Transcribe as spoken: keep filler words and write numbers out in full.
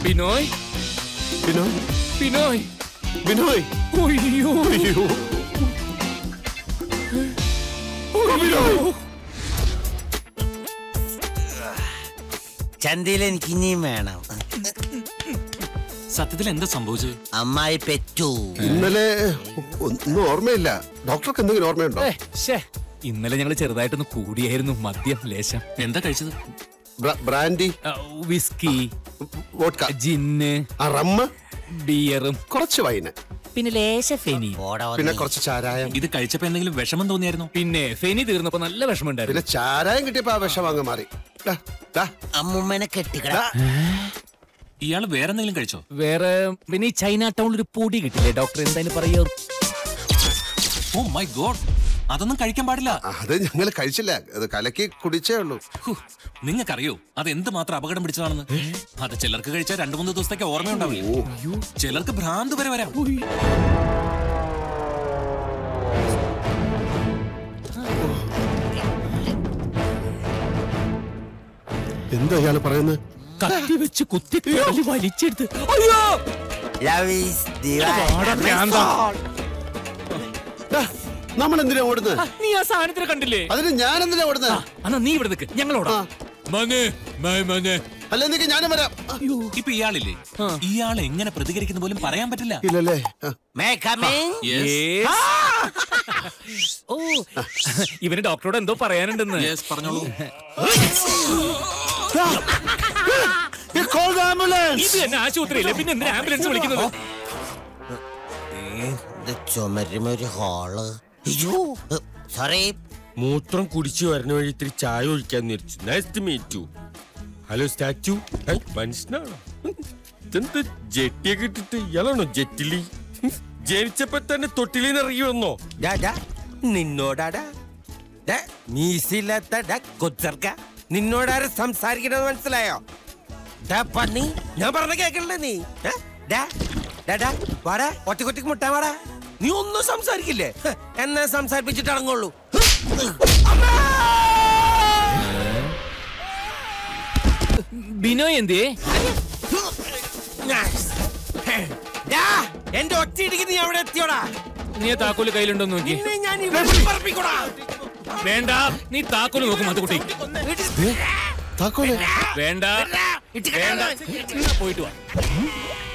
ബിനോയ് ബിനോയ് ബിനോയ് ബിനോയ് അയ്യോ അയ്യോ ബിനോയ് ചന്തയിൽ എനിക്ക് ഇനിയും വേണം. സത്യത്തിൽ എന്താ സംഭവിച്ചത്? അമ്മായി പെറ്റു. ഇന്നലെ ഒന്നും ഓർമ്മയില്ല. ഡോക്ടർക്ക് എന്തെങ്കിലും ഓർമ്മയുണ്ടോ? ഇന്നലെ ഞങ്ങൾ ചെറുതായിട്ടൊന്ന് കൂടിയായിരുന്നു. മദ്യം ലേശം. എന്താ കഴിച്ചത്? Brandy, whisky, vodka, gin, rum, ബിയറും കുറച്ച് വൈന്, പിന്നെ ലേശ ഫെനി, പിന്നെ കുറച്ച് ചാരായം. ഇത് കഴിച്ചപ്പോ എന്തെങ്കിലും വിഷമം തോന്നിയായിരുന്നു? പിന്നെ ഫെനി തീർന്നപ്പോ നല്ല വിഷമമുണ്ടായിരുന്നു. പിന്നെ ചാരായം കിട്ടിയപ്പോ ആ വിഷം അങ്ങ് മാറി. അമ്മൂമ്മനെ കെട്ടിക്കട. ഇയാള് വേറെ എന്തെങ്കിലും കഴിച്ചോ? വേറെ പിന്നെ ഈ ചൈന ടൗണിൽ ഒരു പൊടി കിട്ടില്ലേ ഡോക്ടർ, എന്തായാലും പറയോ? ഓ മൈ ഗോഡ്, അതൊന്നും കഴിക്കാൻ പാടില്ല. അത് ഞങ്ങൾ കഴിച്ചില്ല, അത് കലക്കി കുടിച്ചേ ഉള്ളൂ. നിങ്ങൾക്കറിയോ അത് എന്ത് മാത്രം അപകടം പിടിച്ചതാണെന്ന്? അത് ചിലർക്ക് കഴിച്ചാൽ രണ്ടു മൂന്ന് ദിവസത്തേക്ക് ഓർമ്മയുണ്ടാവില്ല. ചിലർക്ക് ഭ്രാന്ത് വരെ വരാം. എന്താ ഇയാള് പറയുന്നത്? കത്തി വെച്ച് കുത്തി വലിച്ചെടുത്ത്. അയ്യോ നമ്മൾ എന്തിനാ ഓടുന്നത്? നീ ആ സാധനത്തിനെ കണ്ടില്ലേ? അതിന് ഞാൻ എന്തിനാ ഓടുന്നത്? എന്നാ നീ ഇവിടെ നിൽക്ക്, ഞങ്ങളോടാ. അല്ല എനിക്ക് ഞാനും വരാം. ഇപ്പൊ ഇയാളില്ലേ, ഇയാൾ എങ്ങനെ പ്രതികരിക്കുന്ന പോലും പറയാൻ പറ്റില്ല. ഇല്ലല്ലേ? ഓ ഇവന് ഡോക്ടറോട് എന്തോ പറയാനുണ്ടെന്ന്. പറഞ്ഞോളൂ. ഇത് തന്നെ ആശുപത്രിയില്ലേ, പിന്നെ എന്തിനാ ആംബുലൻസ് വിളിക്കുന്നത്? ചുമരുമൊരു ഹാള്. സോറി, മൂത്രം കുടിച്ചു വരുന്ന വഴി ഇത്തിരി ചായ ഒഴിക്കാൻ നിരിച്ചു. Nice to meet you. Hello statue, മനുഷ്യനാണോ? ഇതെന്താ ജെട്ടിയൊക്കെ ഇട്ടിട്ട്? ഇയാളാണോ ജെറ്റിലി? ജനിച്ചപ്പോ തന്നെ തൊട്ടിലിന്ന് ഇറങ്ങി വന്നോ? നിന്നോടാടാ മീസില്ലാത്ത കൊച്ചർക്ക, നിന്നോടാരെ സംസാരിക്കണമെന്ന് മനസ്സിലായോ? പന്നി, ഞാൻ പറഞ്ഞ കേക്കണ്ടേ നീ? വാടാ, ഒറ്റക്കൊറ്റക്ക് മുട്ടാ വാടാ. നീ ഒന്നും സംസാരിക്കില്ലേ? എന്നെ സംസാരിപ്പിച്ചിട്ട് ഇറങ്ങുള്ളൂ. ബിനോയ് എന്തേ? എന്റെ ഒറ്റ ഇടിക്ക് നീ അവിടെ എത്തിയോടാ? നീ താക്കോല് കയ്യിലുണ്ടോ നോക്കി? വേണ്ട, നീ താക്കോല് നോക്കും. അത് കുട്ടി താക്കോല് വേണ്ട, വേണ്ട, പോയിട്ട് വാ.